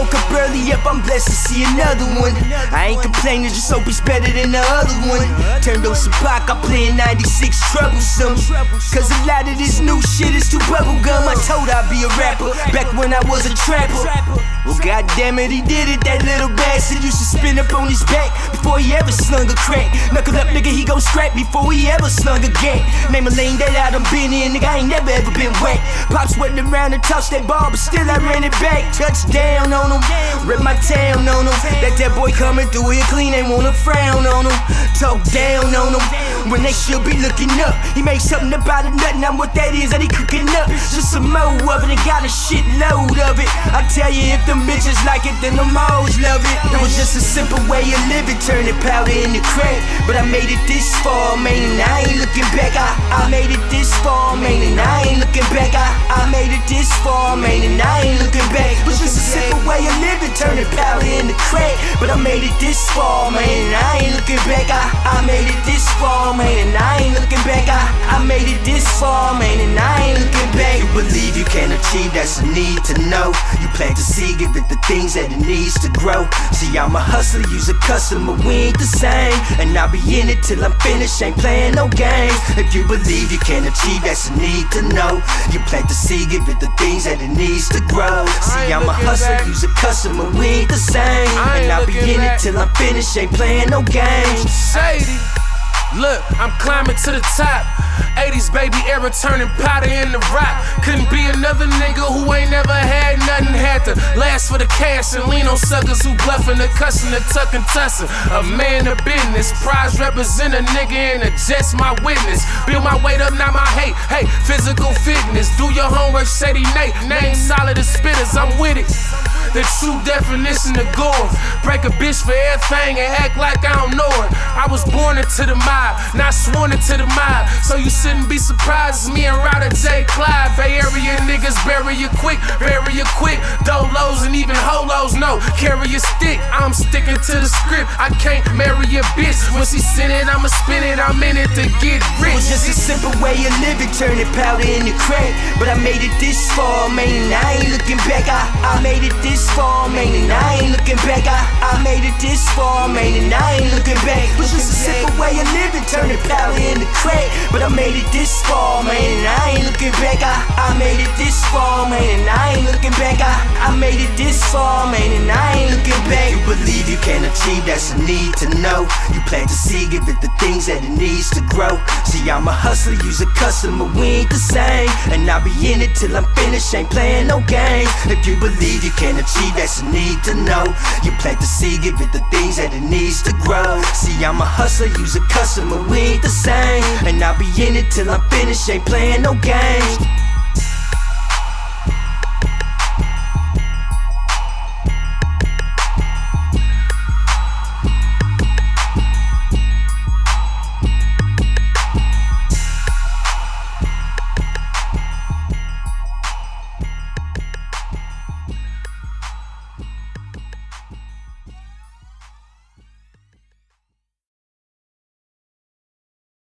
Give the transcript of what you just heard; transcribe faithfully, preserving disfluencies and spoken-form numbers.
woke up early, up, I'm blessed to see another one. I ain't complaining, just hope it's better than the other one. Turned on some Pac, I play in ninety-six troublesome. Cause a lot of this new shit is too bubblegum. I told I'd be a rapper, back when I was a trapper. Well, goddamn it, he did it, that little bastard used to spin up on his back before he ever slung a crack. Knuckle up, nigga, he gon' scrap before he ever slung a gang. Name a lane that I done been in, nigga, I ain't never ever been whack. Pops went around and tossed that ball, but still I ran it back. Touchdown on him, rip my town on him. That that boy coming through here clean, ain't wanna frown on him. Talk down on him, when they should be looking up. He made something about it, nothing, I'm what that is that he cooking up. Just some more of it, and got a shitload of it. I tell you, if them bitches like it, then them hoes love it. It was just a simple way of living, turning powder in the crack. But I made it this far, man, and I ain't looking back. I, I made it this far, man, and I ain't looking back. I, I made it this far, man, and I ain't looking back. It was just a simple way of living, turning powder in the crack. But I made it this far, man, and I ain't looking back. I, I made it this far, man, and I ain't looking back. I, I made it this far, man, and I ain't looking back. You believe you can achieve, that's a need to know. You plant the seed, give it the things that it needs to grow. See, I'm a hustler, use a customer, we ain't the same. And I'll be in it till I'm finished, ain't playing no games. If you believe you can achieve, that's a need to know. You plant the seed, give it the things that it needs to grow. See, I'm a hustler, use a customer, we ain't the same. And I'll be in it till I'm finished, ain't playing no games. Shady. Look, I'm climbing to the top. eighties baby era turning powder in the rock. Couldn't be another nigga who ain't never had nothing. Had to last for the cash and lean on suckers who bluffing the cussing, the tuck and tussing. A man of business, prize represent a nigga and a just my witness. Build my weight up, not my hate. Hey, physical fitness, do your homework, Shady Nate. Name solid as spitters, I'm with it. The true definition of gore. Break a bitch for everything and act like I don't know it. I was born into the mob, not sworn into the mob. So you shouldn't be surprised, it's me and Ryder J. Clyde. Bay Area niggas bury you quick, bury you quick. Dolos and even holos, no, carry a stick. I'm sticking to the script, I can't marry a bitch. When she send it, I'ma spin it, I'm in it to get rich. It was just a simple way of living, turning powder in the crack. But I made it this far, man, and I ain't looking back. I, I made it this far, man, and I ain't looking back. I, I made it this far, man, and I ain't looking back. It was just a simple way of living, turning powder in the crack. But I made it this far, man, and I ain't looking back. I, I made it this far, man, and I ain't looking back. I, I made it this far, man, and I ain't looking back. You believe you can achieve, that's a need to know. You plant the seed, give it the things that it needs to grow. See, I'm a hustler, use a customer, we ain't the same. And I'll be in it till I'm finished, ain't playing no games. If you believe you can achieve, that's a need to know. You plant the seed, give it the things that it needs to grow. See, I'm a hustler, use a customer, we ain't the same. And I'll be in it till I'm finished, ain't playing no games.